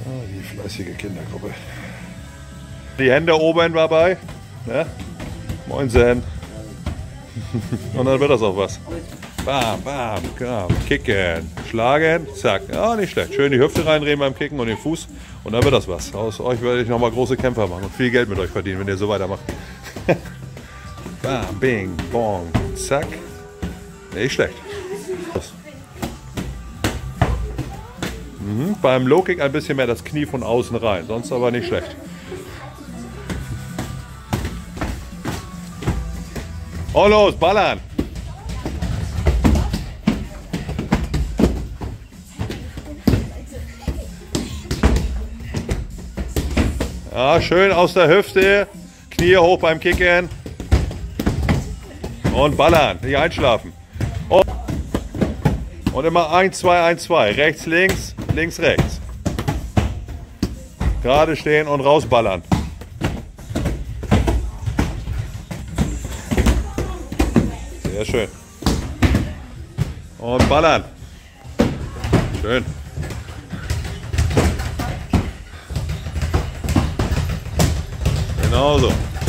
Ah, die fleißige Kindergruppe. Die Hände oben war bei. Ne? Moinsen. Und dann wird das auch was. Bam, bam, bam, kicken, schlagen, zack. Ja, nicht schlecht. Schön die Hüfte reindrehen beim Kicken und den Fuß. Und dann wird das was. Aus euch werde ich nochmal große Kämpfer machen und viel Geld mit euch verdienen, wenn ihr so weitermacht. Bam, bing, bong, zack. Nicht schlecht. Beim Low Kick ein bisschen mehr das Knie von außen rein, sonst aber nicht schlecht. Und los, ballern! Ja, schön aus der Hüfte, Knie hoch beim Kicken und ballern, nicht einschlafen. Und immer 1, 2, 1, 2, rechts, links, links, rechts. Gerade stehen und rausballern. Sehr schön. Und ballern. Schön. Genauso.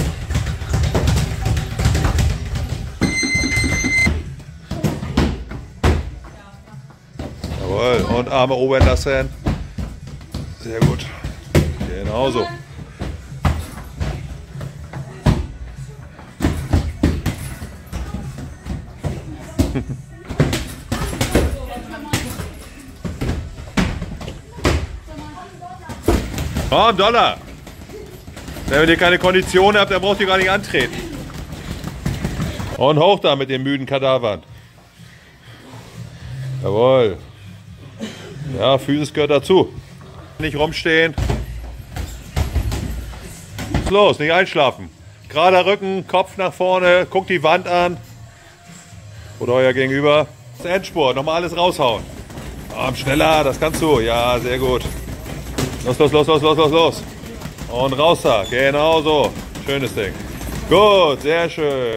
Jawohl. Und Arme oben lassen. Sehr gut. Genauso. Oh, $1. Wenn ihr keine Kondition habt, dann braucht ihr gar nicht antreten. Und hoch da mit den müden Kadavern. Jawohl. Ja, Physis gehört dazu. Nicht rumstehen. Los, nicht einschlafen. Gerader Rücken, Kopf nach vorne, guckt die Wand an. Oder euer Gegenüber. Das Endspurt, nochmal alles raushauen. Schneller, das kannst du. Ja, sehr gut. Los, los, los, los, los, los, los. Und raus da. Genau so. Schönes Ding. Gut, sehr schön.